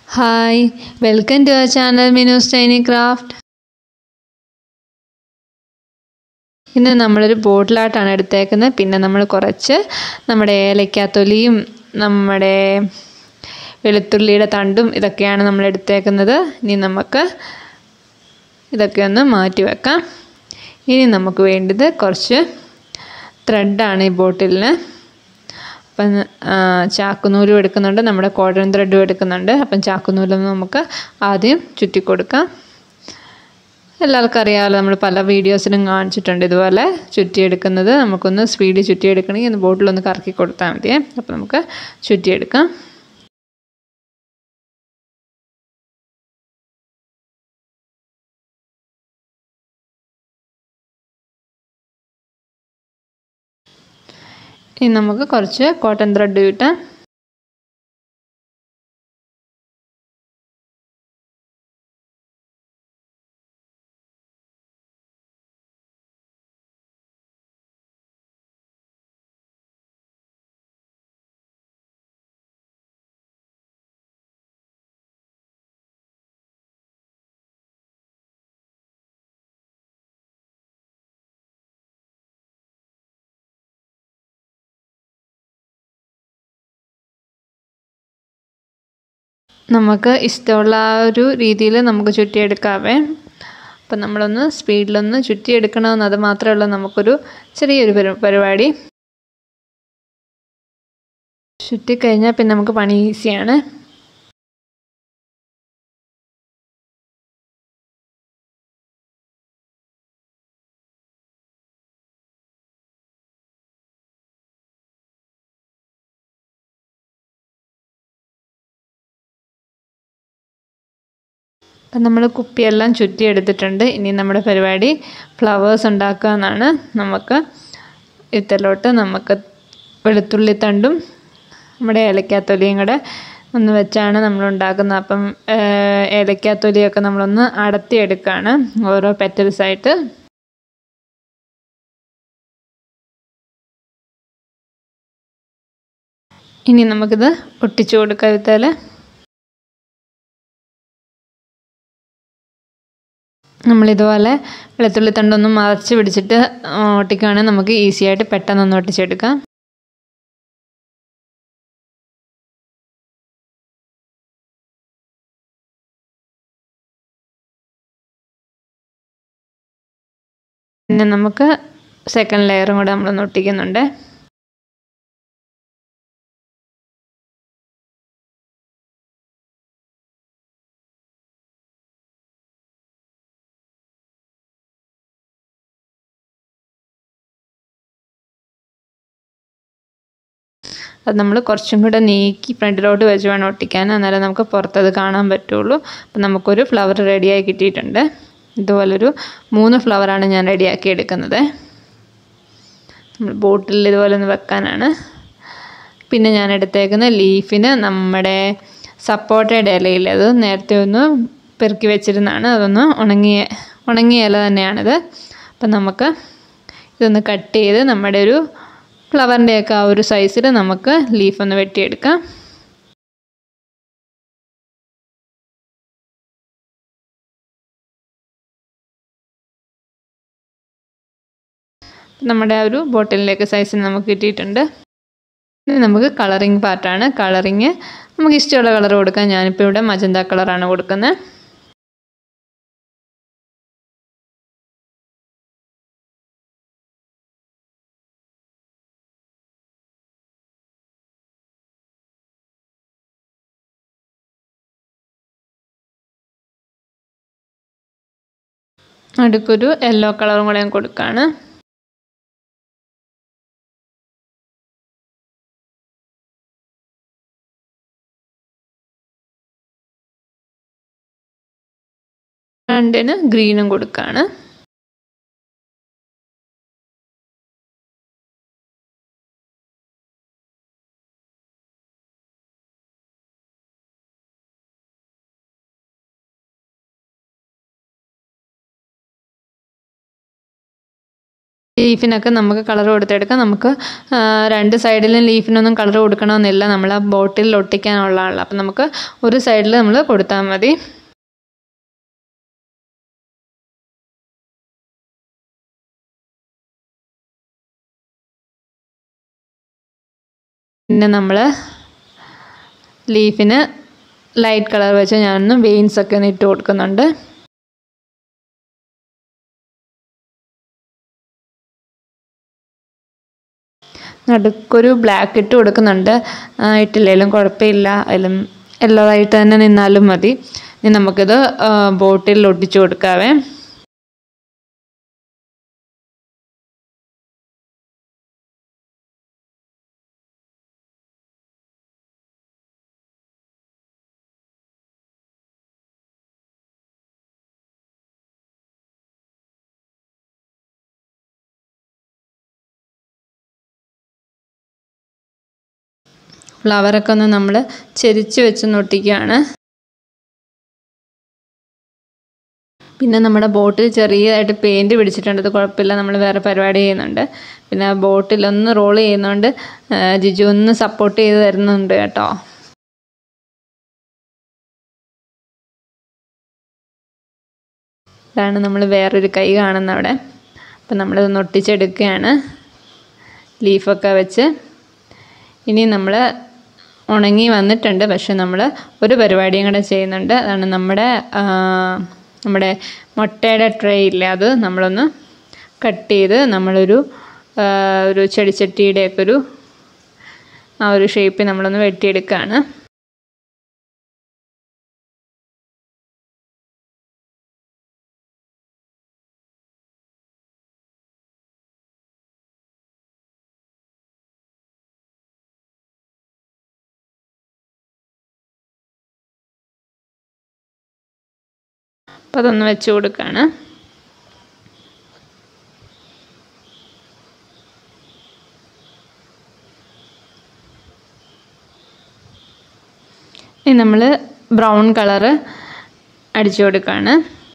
Hi, welcome to our channel Minu's Tiny Craft. ഇന്ന് നമ്മളൊരു ബോട്ടിലായിട്ടാണ് എടുത്തേക്കുന്നത്. പിന്നെ നമ്മൾ കുറച്ച് നമ്മുടെ ഏലക്കാത്തൊലിയും നമ്മുടെ വെളുത്തുള്ളിയുടെ തണ്ടും ഇതൊക്കെയാണ് നമ്മൾ എടുത്തേക്കുന്നത്. ഇനി നമുക്ക് ഇതൊക്കെ ഒന്ന് മാറ്റി വെക്കാം. ഇനി നമുക്ക് വേണ്ടത് കുറച്ച് ത്രെഡാണ് ഈ ബോട്ടിലിന്. അപ്പം ചാക്കുനൂലും എടുക്കുന്നുണ്ട്, നമ്മുടെ കോട്ടൺ ത്രെഡും എടുക്കുന്നുണ്ട്. അപ്പം ചാക്കുനൂലൊന്ന് നമുക്ക് ആദ്യം ചുറ്റി കൊടുക്കാം. എല്ലാവർക്കും അറിയാമല്ലോ, നമ്മൾ പല വീഡിയോസിലും കാണിച്ചിട്ടുണ്ട് ഇതുപോലെ ചുറ്റിയെടുക്കുന്നത്. നമുക്കൊന്ന് സ്പീഡിൽ ചുറ്റിയെടുക്കണമെങ്കിൽ ഒന്ന് ബോട്ടിലൊന്ന് കറക്കി കൊടുത്താൽ മതിയേ. അപ്പോൾ നമുക്ക് ചുറ്റിയെടുക്കാം. ഇനി നമുക്ക് കുറച്ച് കോട്ടൺ ത്രെഡ് കിട്ടാം. നമുക്ക് ഇഷ്ടമുള്ള ആ ഒരു രീതിയിൽ നമുക്ക് ചുറ്റിയെടുക്കാവേ. അപ്പം നമ്മളൊന്ന് സ്പീഡിലൊന്ന് ചുറ്റിയെടുക്കണമെന്ന് അത് മാത്രമേ ഉള്ളൂ നമുക്കൊരു ചെറിയൊരു പരിപാടി. ചുറ്റിക്കഴിഞ്ഞാൽ പിന്നെ നമുക്ക് പണി ഈസിയാണ്. അപ്പം നമ്മൾ കുപ്പിയെല്ലാം ചുറ്റിയെടുത്തിട്ടുണ്ട്. ഇനി നമ്മുടെ പരിപാടി ഫ്ലവേഴ്സ് ഉണ്ടാക്കുക എന്നാണ്. നമുക്ക് ഇതിലോട്ട് നമുക്ക് വെളുത്തുള്ളി തണ്ടും നമ്മുടെ ഏലക്കാത്തൊലിയും കൂടെ ഒന്ന് വെച്ചാണ് നമ്മൾ ഉണ്ടാക്കുന്നത്. അപ്പം ഏലക്കാത്തൊലിയൊക്കെ നമ്മളൊന്ന് അടത്തിയെടുക്കുകയാണ് ഓരോ പെറ്റൽസായിട്ട്. ഇനി നമുക്കിത് ഒട്ടിച്ചു കൊടുക്കാം. വിത്താൽ നമ്മളിതുപോലെ വെളുത്തുള്ളി തണ്ടൊന്ന് മറച്ച് പിടിച്ചിട്ട് ഒട്ടിക്കുകയാണെങ്കിൽ നമുക്ക് ഈസി ആയിട്ട് പെട്ടെന്നൊന്ന് ഒട്ടിച്ചെടുക്കാം. പിന്നെ നമുക്ക് സെക്കൻഡ് ലെയറും കൂടെ നമ്മളൊന്ന് ഒട്ടിക്കുന്നുണ്ട്. അത് നമ്മൾ കുറച്ചും കൂടെ നീക്കി ഫ്രണ്ടിലോട്ട് വെച്ച് വേണം ഒട്ടിക്കാൻ, അന്നേരം നമുക്ക് പുറത്തത് കാണാൻ പറ്റുള്ളൂ. അപ്പം നമുക്കൊരു ഫ്ലവർ റെഡിയായി കിട്ടിയിട്ടുണ്ട്. ഇതുപോലൊരു 3 ഫ്ലവറാണ് ഞാൻ റെഡിയാക്കി എടുക്കുന്നത്. നമ്മൾ ബോട്ടിൽ ഇതുപോലെ ഒന്ന് വെക്കാനാണ്. പിന്നെ ഞാൻ എടുത്തേക്കുന്ന ലീഫിന് നമ്മുടെ സപ്പോട്ടയുടെ ഇലയിൽ അത് നേരത്തെ ഒന്ന് പെറുക്കി വെച്ചിരുന്നതാണ്. അതൊന്ന് ഉണങ്ങിയ ഇല തന്നെയാണിത്. അപ്പം നമുക്ക് ഇതൊന്ന് കട്ട് ചെയ്ത് നമ്മുടെ ഒരു ഫ്ലവറിൻ്റെയൊക്കെ ആ ഒരു സൈസിൽ നമുക്ക് ലീഫൊന്ന് വെട്ടിയെടുക്കാം. നമ്മുടെ ആ ഒരു ബോട്ടിലിലേക്ക് സൈസിന് നമുക്ക് കിട്ടിയിട്ടുണ്ട്. ഇനി നമുക്ക് കളറിങ് പാർട്ടാണ്. കളറിങ് നമുക്ക് ഇഷ്ടമുള്ള കളർ കൊടുക്കാം. ഞാനിപ്പോൾ ഇവിടെ മജന്ത കളറാണ് കൊടുക്കുന്നത്. അടുക്കൊരു യെല്ലോ കളറും കൂടെ ഞാൻ കൊടുക്കുകയാണ്. രണ്ടിന് ഗ്രീനും കൊടുക്കുകയാണ്. ലീഫിനൊക്കെ നമുക്ക് കളർ കൊടുത്തെടുക്കാം. നമുക്ക് രണ്ട് സൈഡിലും ലീഫിനൊന്നും കളർ കൊടുക്കണമെന്നില്ല, നമ്മൾ ആ ബോട്ടിൽ ഒട്ടിക്കാനുള്ളതാണല്ലോ. അപ്പം നമുക്ക് ഒരു സൈഡിൽ നമ്മൾ കൊടുത്താൽ മതി. പിന്നെ നമ്മൾ ലീഫിന് ലൈറ്റ് കളർ വെച്ച് ഞാനൊന്ന് വെയിൻസൊക്കെ ഒന്ന് ഇട്ട് കൊടുക്കുന്നുണ്ട്. നടുക്കൊരു ബ്ലാക്ക് ഇട്ട് കൊടുക്കുന്നുണ്ട്. ഇട്ടില്ലെങ്കിലും കുഴപ്പമില്ല, അതിലും യെല്ലോവായിട്ട് തന്നെ നിന്നാലും മതി. ഇനി നമുക്കിത് ബോട്ടിൽ ഒട്ടിച്ചു കൊടുക്കാവേ. ഫ്ലവറൊക്കെ ഒന്ന് നമ്മൾ ചെരിച്ച് വെച്ച് ഒട്ടിക്കുകയാണ്. പിന്നെ നമ്മുടെ ബോട്ടിൽ ചെറിയതായിട്ട് പെയിൻറ്റ് പിടിച്ചിട്ടുണ്ട്. അത് കുഴപ്പമില്ല, നമ്മൾ വേറെ പരിപാടി ചെയ്യുന്നുണ്ട്. പിന്നെ ബോട്ടിലൊന്ന് റോൾ ചെയ്യുന്നതുകൊണ്ട് ജിജു ഒന്ന് സപ്പോർട്ട് ചെയ്ത് തരുന്നുണ്ട് കേട്ടോ. ഇതാണ് നമ്മൾ വേറൊരു കൈ കാണുന്നത് അവിടെ. അപ്പം നമ്മളിതൊന്ന് ഒട്ടിച്ചെടുക്കുകയാണ് ലീഫൊക്കെ വെച്ച്. ഇനി നമ്മൾ ഉണങ്ങി വന്നിട്ടുണ്ട്, പക്ഷെ നമ്മൾ ഒരു പരിപാടിയും കൂടെ ചെയ്യുന്നുണ്ട്. അതാണ് നമ്മുടെ മുട്ടയുടെ ട്രേ ഇല്ലേ, അത് നമ്മളൊന്ന് കട്ട് ചെയ്ത് നമ്മളൊരു ചെടിച്ചട്ടിയുടെയൊക്കെ ആ ഒരു ഷേപ്പിൽ നമ്മളൊന്ന് വെട്ടിയെടുക്കുകയാണ്. അപ്പം അതൊന്ന് വെച്ച് കൊടുക്കുകയാണ്. ഇനി നമ്മൾ ബ്രൗൺ കളറ് അടിച്ചു കൊടുക്കുകയാണ്.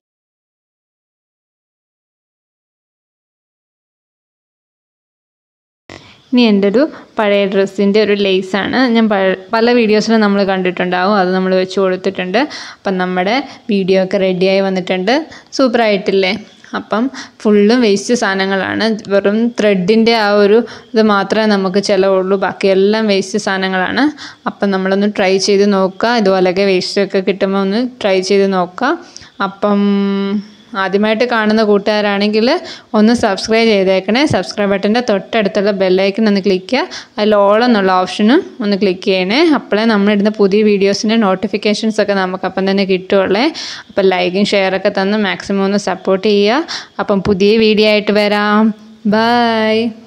ഇനി എൻ്റെ ഒരു പഴയ ഡ്രസ്സിൻ്റെ ഒരു ലേസാണ്. ഞാൻ പല വീഡിയോസിലും നമ്മൾ കണ്ടിട്ടുണ്ടാവും, അത് നമ്മൾ വെച്ച് കൊടുത്തിട്ടുണ്ട്. അപ്പം നമ്മുടെ വീഡിയോ ഒക്കെ റെഡിയായി വന്നിട്ടുണ്ട്. സൂപ്പറായിട്ടില്ലേ? അപ്പം ഫുള്ളും വേസ്റ്റ് സാധനങ്ങളാണ്. വെറും ത്രെഡിൻ്റെ ആ ഒരു ഇത് മാത്രമേ നമുക്ക് ചിലവുള്ളൂ, ബാക്കിയെല്ലാം വേസ്റ്റ് സാധനങ്ങളാണ്. അപ്പം നമ്മളൊന്ന് ട്രൈ ചെയ്ത് നോക്കുക. ഇതുപോലെയൊക്കെ വേസ്റ്റൊക്കെ കിട്ടുമ്പോൾ ഒന്ന് ട്രൈ ചെയ്ത് നോക്കുക. അപ്പം ആദ്യമായിട്ട് കാണുന്ന കൂട്ടുകാരാണെങ്കിൽ ഒന്ന് സബ്സ്ക്രൈബ് ചെയ്തേക്കണേ. സബ്സ്ക്രൈബ് ബട്ടൻ്റെ തൊട്ടടുത്തുള്ള ബെല്ലൈക്കൺ ഒന്ന് ക്ലിക്ക് ചെയ്യുക. അതിൽ ഓൾ എന്നുള്ള ഓപ്ഷനും ഒന്ന് ക്ലിക്ക് ചെയ്യണേ. അപ്പോഴേ നമ്മളിടുന്ന പുതിയ വീഡിയോസിൻ്റെ നോട്ടിഫിക്കേഷൻസ് ഒക്കെ നമുക്കപ്പം തന്നെ കിട്ടുകയുള്ളേ. അപ്പം ലൈക്കും ഷെയറൊക്കെ തന്ന് മാക്സിമം ഒന്ന് സപ്പോർട്ട് ചെയ്യുക. അപ്പം പുതിയ വീഡിയോ ആയിട്ട് വരാം. ബൈ.